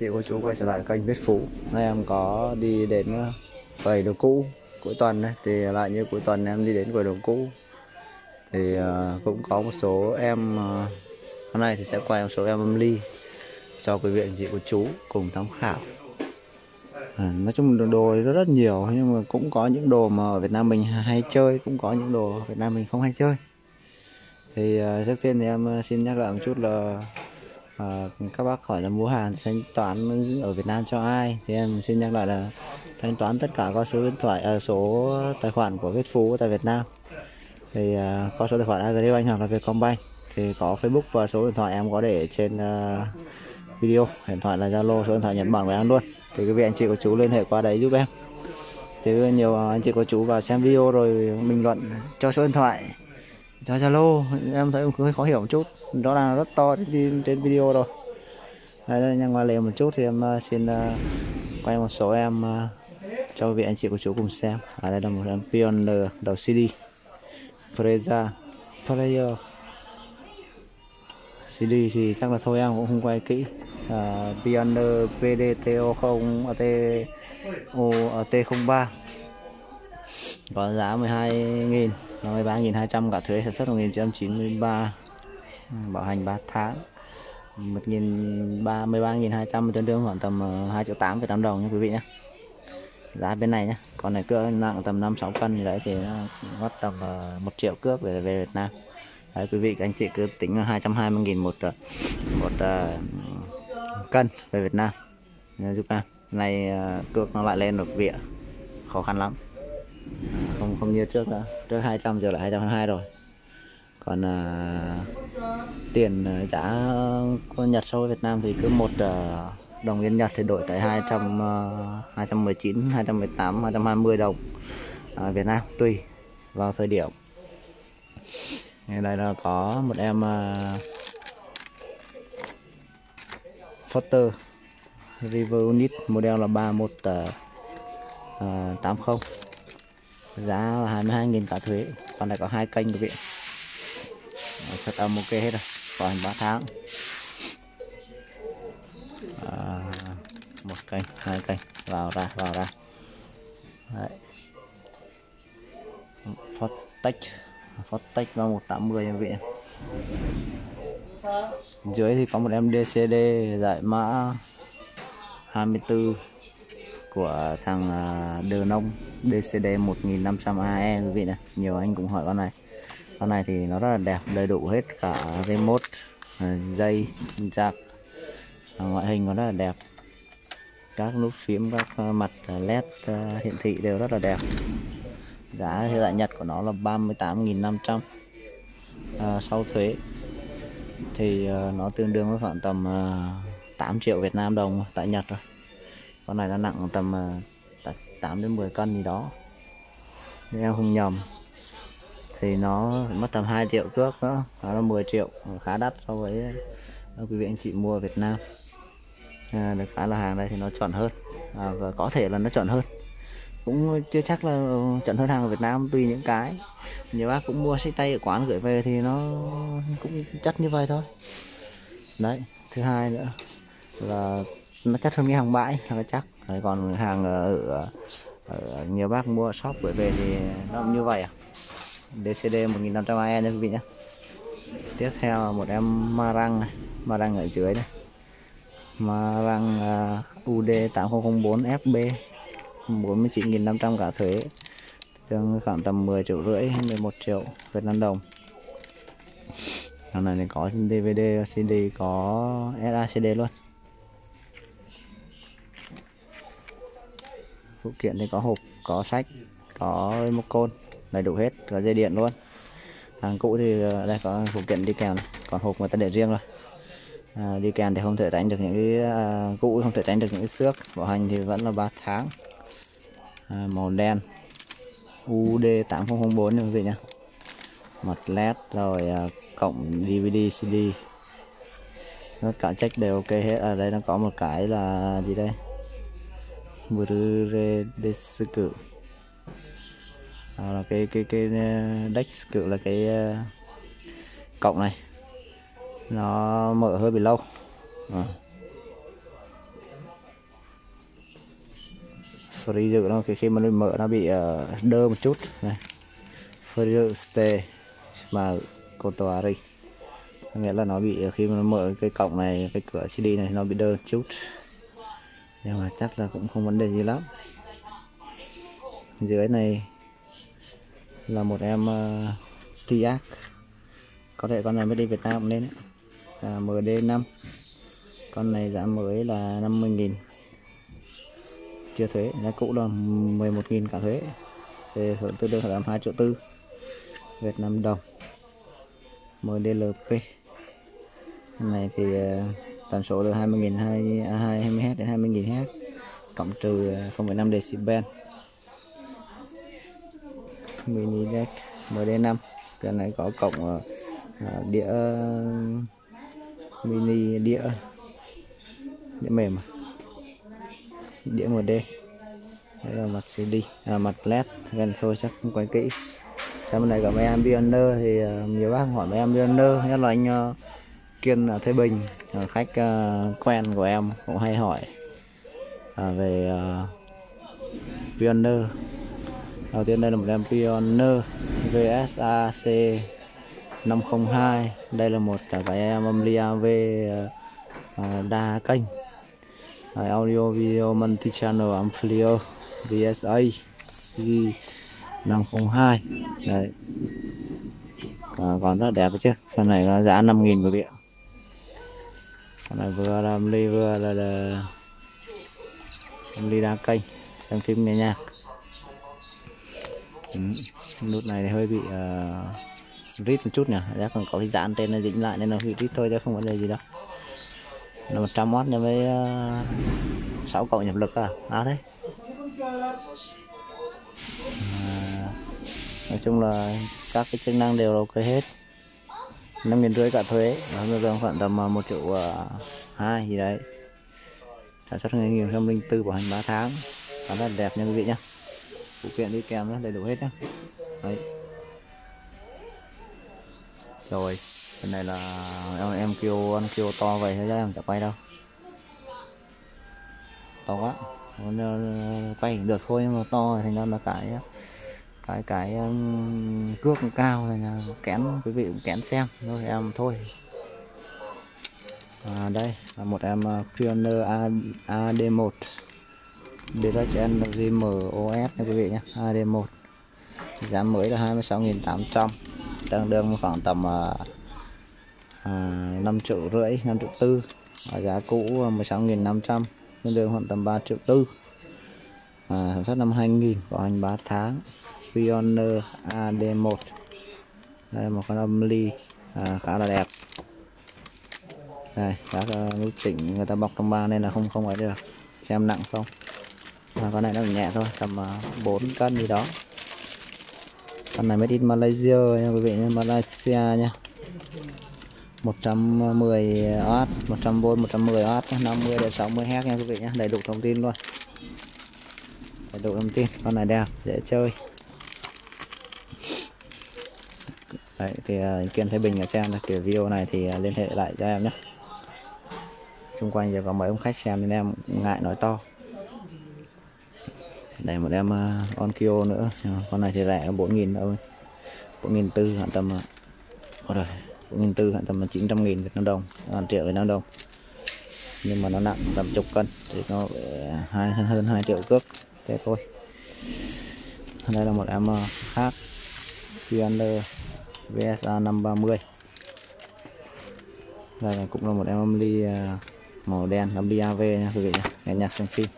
Chị cô chú quay trở lại kênh Viết Phú. Nay em có đi đến quầy đồ cũ cuối tuần này. Thì lại như cuối tuần em đi đến quầy đồ cũ thì cũng có một số em hôm nay thì sẽ quay một số em âm ly cho quý vị anh chị cô chú cùng tham khảo. Nói chung đồ thì rất nhiều, nhưng mà cũng có những đồ mà ở Việt Nam mình hay chơi, cũng có những đồ ở Việt Nam mình không hay chơi. Thì trước tiên thì em xin nhắc lại một chút là các bác hỏi là mua hàng thanh toán ở Việt Nam cho ai, thì em xin nhắc lại là thanh toán tất cả qua số điện thoại, số tài khoản của Viết Phú tại Việt Nam. Thì qua số tài khoản Agribank hoặc là Vietcombank, thì có Facebook và số điện thoại em có để trên video. Điện thoại là Zalo, số điện thoại Nhật Bản của em luôn. Thì quý vị anh chị của chú liên hệ qua đấy giúp em. Chứ nhiều anh chị của chú vào xem video rồi bình luận cho số điện thoại, cho Zalo, em thấy hơi khó hiểu một chút. Đó là rất to trên video rồi. Đây, nhưng mà liền một chút thì em xin quay một số em cho quý vị anh chị của chú cùng xem. Đây là một em Pioneer đầu CD, Preza Player. CD thì chắc là thôi em cũng không quay kỹ. Pioneer PDTO0 T03 có giá 12.000, 13.200 cả thuế, sản xuất 1993, bảo hành 3 tháng, 13.200, tương đương khoảng tầm 2,8 triệu Việt Nam đồng nha quý vị nhé. Giá bên này nhé. Còn này cỡ nặng tầm 5-6 cân gì đấy thì nó mất tầm 1 triệu cước về Việt Nam. Đấy, quý vị các anh chị cứ tính là 220.000 một cân về Việt Nam giúp em. Này cước nó lại lên được vỉa, khó khăn lắm. Không như trước nữa. Trước 200 giờ lại 220 rồi. Còn tiền giá của Nhật so với Việt Nam thì cứ một đồng yên Nhật thì đổi tới 219, 218, 220 đồng Việt Nam tùy vào thời điểm. Đây là có một em Foster River Unit, model là 3180, giá là 22.000 cả thuế. Còn này có 2 kênh quý vị, set âm ok hết rồi, bảo hành 3 tháng. 1 kênh, 2 kênh, vào ra. Đấy. Fortech 3180 quý vị. Dưới thì có một em DCD giải mã 24 của thằng Đờ Nông, DCD 1500AE quý vị này. Nhiều anh cũng hỏi con này. Con này thì nó rất là đẹp, đầy đủ hết cả remote, dây, jack, ngoại hình nó rất là đẹp. Các nút phím, các mặt LED hiển thị đều rất là đẹp. Giá hiện tại Nhật của nó là 38.500, sau thuế thì nó tương đương với khoảng tầm 8 triệu Việt Nam đồng tại Nhật rồi. Con này nó nặng tầm 8 đến 10 cân gì đó, nếu em không nhầm. Thì nó mất tầm 2 triệu cước nữa, nó là 10 triệu, khá đắt so với quý vị anh chị mua ở Việt Nam. Được cái là hàng đây thì nó chuẩn hơn, và có thể là nó chuẩn hơn, cũng chưa chắc là chuẩn hơn hàng ở Việt Nam, tùy những cái. Nhiều bác cũng mua xách tay ở quán gửi về thì nó cũng chất như vậy thôi. Đấy, thứ hai nữa là nó chất hơn cái hàng bãi là cái chắc. Đấy, còn hàng ở nhiều bác mua shop gửi về thì nó cũng như vậy. DCD 1500AE nha quý vị nhé. Tiếp theo là một em Marang này, Marang ở dưới này, Marang UD 8004 FB 49.500 cả thuế, tương khoảng tầm 10,5 triệu, 11 triệu Việt Nam đồng. Con này có DVD, CD, có SACD luôn. Phụ kiện thì có hộp, có sách, có remote control, đầy đủ hết, có dây điện luôn. Hàng cũ thì đây có phụ kiện đi kèm này. Còn hộp người ta để riêng rồi. Đi kèm thì không thể tránh được những cái cũ, không thể tránh được những cái xước. Bảo hành thì vẫn là 3 tháng. Màu đen UD 8004 như quý vị nhé. Mặt LED rồi cổng DVD CD, tất cả check đều ok hết. Ở đây nó có một cái là gì đây, Blu-ray disc cự, là cái desk cự là cái cổng này nó mở hơi bị lâu. free dự nó khi mà mở nó bị đơ một chút này, free dự stay mà Kotoari, nghĩa là nó bị khi mà nó mở cái cổng này, cái cửa CD này nó bị đơ chút, nhưng mà chắc là cũng không vấn đề gì lắm. Dưới này là một em Tiac, có thể con này mới đi Việt Nam nên là MD5, con này giá mới là 50.000 chưa thuế, giá cũ là 11.000 cả thuế, về hưởng tương đương là 2,4 triệu Việt Nam đồng. MDLP này thì tần số từ 20.000 20Hz đến 20.000 Hz, cộng trừ 0,5 decibel. Mini deck MD5, cái này có cổng đĩa mini, đĩa mềm, đĩa MD. Đây là mặt CD, mặt LED gần thôi chắc không quay kỹ. Sau bên này có máy Ambient thì nhiều bác hỏi máy Ambient, nhất là anh Kiên ở Thái Bình, khách quen của em cũng hay hỏi về Pioneer. Đầu tiên đây là một em Pioneer VSAC 502. Đây là một cái em âm ly AV đa kênh, audio video multi channel amplifier VSA C502. Đấy. Còn rất đẹp chứ. Con này có giá 5.000 một điện. Con này vừa là âm ly vừa là âm ly đa kênh, xem phim nghe nhạc. Nút này thì hơi bị rít một chút nhỉ, chắc còn có cái dán trên nó dính lại nên nó bị rít thôi chứ không vấn đề gì đâu. Là 100W nhân với 6 cậu nhập lực thế. Nói chung là các cái chức năng đều ok hết. 5.500 cả thuế, nó rơi khoảng tầm 1,2 triệu gì đấy. Sản xuất 2004, bảo hành 3 tháng, khá là đẹp nha quý vị nhé. Phụ kiện đi kèm nó đầy đủ hết nhé. Đấy. Rồi, cái này là em kêu ăn kêu to vậy thôi chứ em chẳng quay đâu. To quá, quay được thôi nhưng mà to thành ra là cái cước cao này là kén, quý vị cũng kén xem thôi em thôi. Đây là một em Pioneer AD1 Direct Energy MOS nha quý vị nhé. AD1 giá mới là 26.800, tương đương khoảng tầm 5,5 triệu, 5,4 triệu. Giá cũ 16.500, tương đương khoảng tầm 3,4 triệu. Sản xuất năm 2000, bảo hành 3 tháng. Pioneer AD1. Đây là một con âm ly khá là đẹp. Đây, các nút chỉnh người ta bọc trong ba nên là không phải được. Xem nặng không? Con này nó nhẹ thôi, tầm 4 cân gì đó. Con này made in Malaysia nha quý vị nhé, Malaysia nha. 110W, 100V, 110W, 50 đến 60Hz nha quý vị nhé, đầy đủ thông tin luôn. Đầy đủ thông tin, con này đẹp, dễ chơi. Đấy, thì Kiên Thái Bình xem kiểu video này thì liên hệ lại cho em nhé. Xung quanh giờ có mấy ông khách xem nên em ngại nói to. Đây một em Onkyo nữa, con này thì rẻ 4.000 thôi, 4.400 khoảng tầm 4.400 khoảng tầm 900.000 Việt Nam đồng, 1 triệu Việt Nam đồng. Nhưng mà nó nặng tầm chục cân thì nó hơn 2 triệu cước, thế thôi. Đây là một em khác, Pioneer VSA 530. Đây là cũng là một em âm ly màu đen, âm ly AV nha quý vị nhé, nghe nhạc xem phim,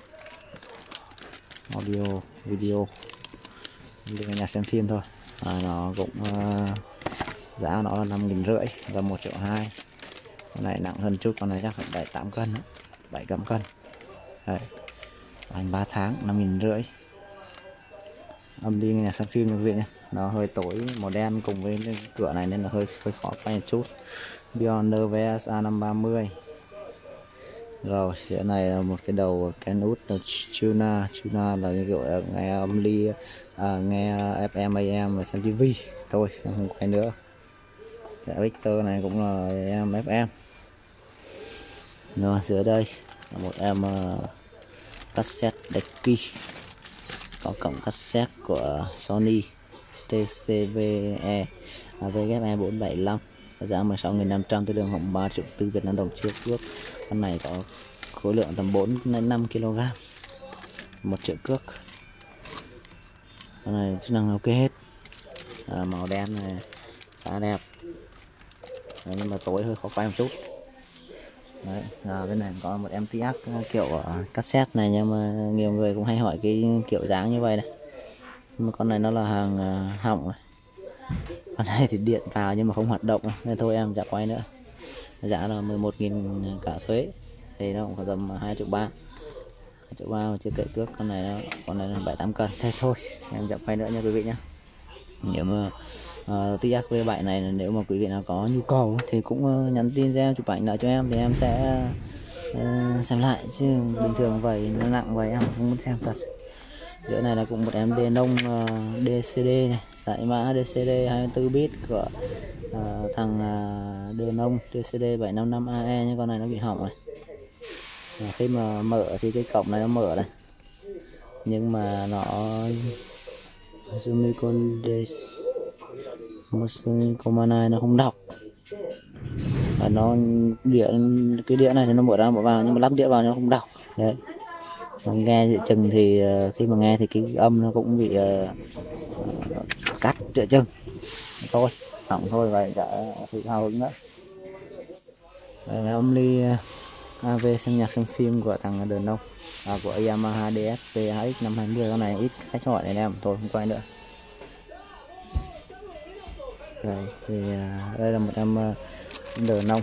audio video, nghe nhạc xem phim thôi. Nó cũng giá nó là 5.500 và 1,2 triệu. Con này nặng hơn chút, con này chắc phải 7-8 cân, 7-8 cân. Đấy, hành 3 tháng, 5.500. Âm đi nghe nhạc xem phim quý vị nhé. Nó hơi tối, màu đen cùng với cái cửa này nên là hơi khó quay một chút. Pioneer VSA 530. Rồi, phía này là một cái đầu cái nút Tuna là cái kiểu nghe âm ly, nghe FM AM và xem TV thôi, không quay nữa. Victor này cũng là em FM. Rồi, dưới đây là một em cassette Decky, có cổng cassette của Sony TCVE VGE 475, giá 16.500, tương đương khoảng 3,4 triệu Việt Nam đồng chiếc cước. Con này có khối lượng tầm 4 đến 5 kg, 1 triệu cước. Con này chức năng ok hết. Màu đen này khá đẹp. Đấy, nhưng mà tối hơi khó quay một chút. Đấy, bên này có một MTX kiểu cassette này, nhưng mà nhiều người cũng hay hỏi cái kiểu dáng như vậy này. Nhưng mà con này nó là hàng hỏng này. Con này thì điện vào nhưng mà không hoạt động, nên thôi em chả quay nữa. Giá là 11.000 cả thuế, thì nó cũng có tầm 2,3 triệu, 2,3 triệu mà chưa kể cước. Con này là 7-8 cân. Thế thôi em chả quay nữa nha quý vị nhé. Nếu mà TX V7 này, nếu mà quý vị nào có nhu cầu thì cũng nhắn tin cho em, chụp ảnh lại cho em thì em sẽ xem lại, chứ bình thường vậy nó nặng vậy em không muốn xem thật. Giữa này là cũng một em Denon DCD này, tại mã DCD 24 bit của thằng Denon DCD 755AE, nhưng con này nó bị hỏng này. Khi mà mở thì cái cổng này nó mở này, nhưng mà nó Command này nó không đọc, và nó cái đĩa này thì nó mở ra mở vào, nhưng mà lắp đĩa vào nó không đọc đấy. Mà nghe thì chừng thì khi mà nghe thì cái âm nó cũng bị cắt trợ chừng thôi, hỏng thôi vậy, chả sự hào hứng nữa. Đây là âm ly AV xem nhạc xem phim của thằng Denon, của Yamaha DSP HX 520. Con này ít khách hỏi này em, thôi không quay nữa. Rồi thì đây là một em Denon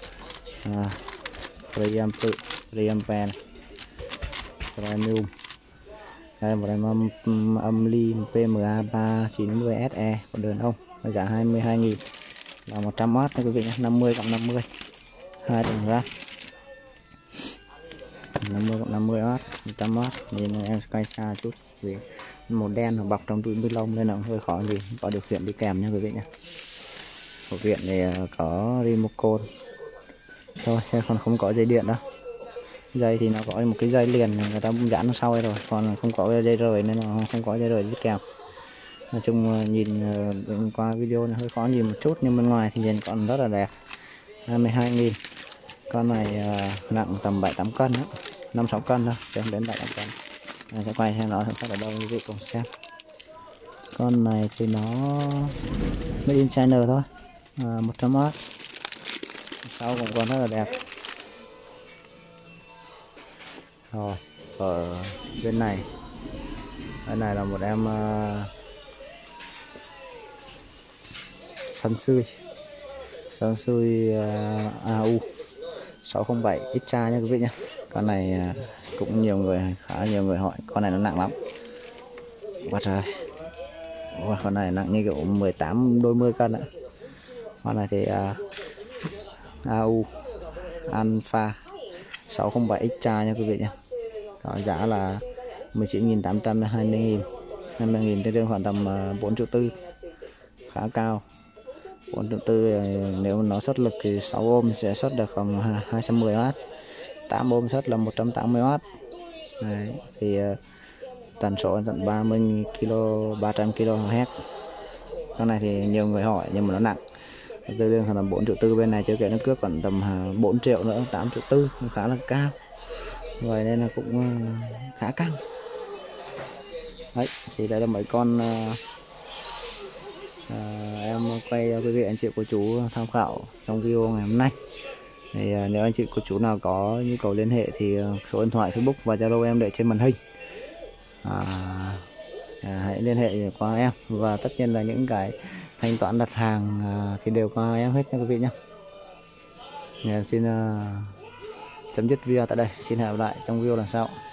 preamp này, premium. Đây là một em âm ly PMA 390SE của Denon, giá 22.000, là 100W nha quý vị nhé, 50 cộng 50 2 đồng ra 50 cộng 50W 100W. Nên em quay xa chút vì màu đen nó bọc trong túi ni lông nên là hơi khó gì. Có điều khiển đi kèm nha quý vị nhé. Phụ kiện thì có remote thôi, xe còn không có dây điện đâu. Dây thì nó có một cái dây liền người ta dán nó sau rồi, còn không có dây rời nên là không có dây rời đi kèm. Nói chung nhìn qua video này hơi khó nhìn một chút, nhưng bên ngoài thì nhìn còn rất là đẹp. 22.000. Con này nặng tầm 7-8 cân đó, 5-6 cân thôi, chứ không đến 7-8 cân. Mình sẽ quay xem nó sản xuất ở đâu quý vị cùng xem. Con này thì nó made in China thôi, 100W. Sau cũng còn rất là đẹp. Rồi ở bên này là một em Sansui AU 607 Extra nha quý vị nhé. Con này cũng khá nhiều người hỏi, con này nó nặng lắm. Quá trời. Con này nặng như kiểu 18 đôi 10 cân ạ. Con này thì AU Alpha 607 Extra nha quý vị nhé. Đó, giá là 19.800 đến 20.000, 50.000, tương đương khoảng tầm 4,4 triệu, khá cao. 4,4 triệu, nếu nó xuất lực thì 6 ôm sẽ xuất được khoảng 210W, 8 ôm xuất là 180W. Đấy, thì tần số tận 30 kg 300 kHz. Con này thì nhiều người hỏi nhưng mà nó nặng, tương đương khoảng tầm 4,4 triệu. Bên này chưa kể nó cước còn tầm 4 triệu nữa, 8,4 triệu, khá là cao. Vậy nên là cũng khá căng. Đấy, thì đây là mấy con em quay cho quý vị anh chị cô chú tham khảo trong video ngày hôm nay. Thì nếu anh chị cô chú nào có nhu cầu liên hệ thì số điện thoại Facebook và Zalo em để trên màn hình. Hãy liên hệ qua em, và tất nhiên là những cái thanh toán đặt hàng thì đều qua em hết nha quý vị nhé. Em xin chấm dứt video tại đây, xin hẹn gặp lại trong video lần sau.